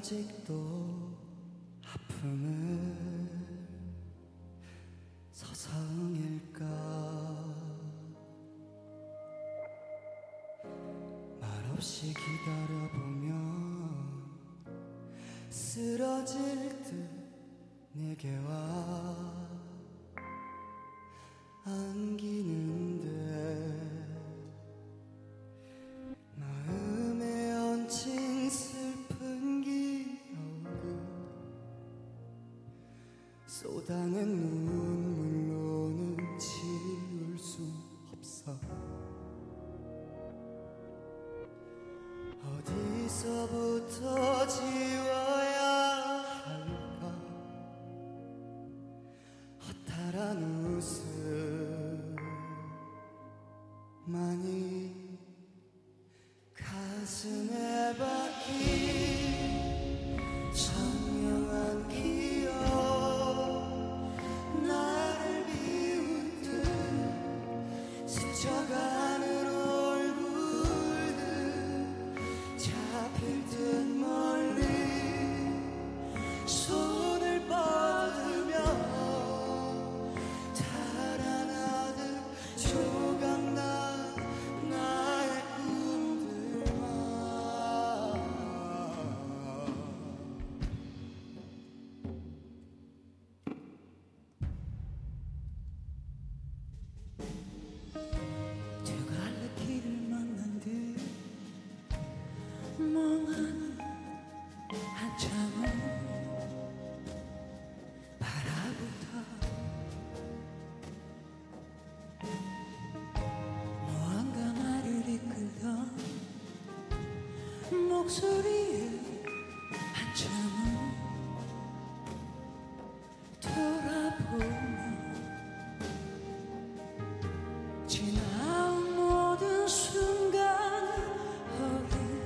아직도 아픔을 서성일까. 말없이 기다려보면 쓰러질 듯 내게 와 안기는데 마음에 얹힌 슬픈 기억을 쏟아낸 눈물로는 지울 수 없어. 어디서부터 지워야 할까. 허탈한 웃음만이 가슴에 박힌 선명한 기억. 나를 비웃듯 스쳐가는 얼굴들 잡힐 듯 멀리 손을 뻗으며 달아나듯 조각난 나의 꿈들만. 두 갈래 길을 만난 듯 멍하니 한참을 바라보다 무언가 나를 이끌던 목소리에 한참을 돌아보며 지나온 모든 순간을 어린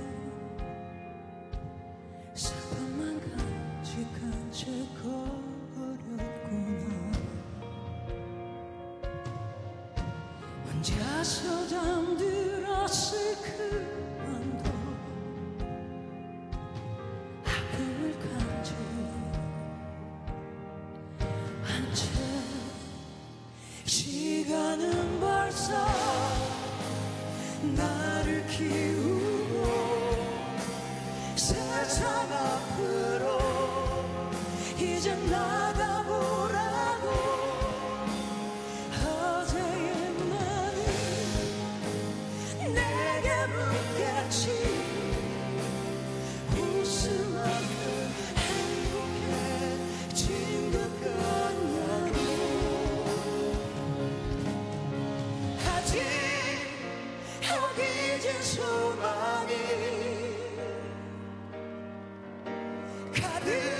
슬픔만 간직한 채 걸었구나. 혼자서 잠들었을 그만도 아픔을 간직한 채 시간은 벌써 나를 키우고 세상 앞으로 이제 나가보라고. 어제의 나는 내게 묻겠지. 웃음만큼 행복해진 것 같냐고. 아직 여기진 소망이 가득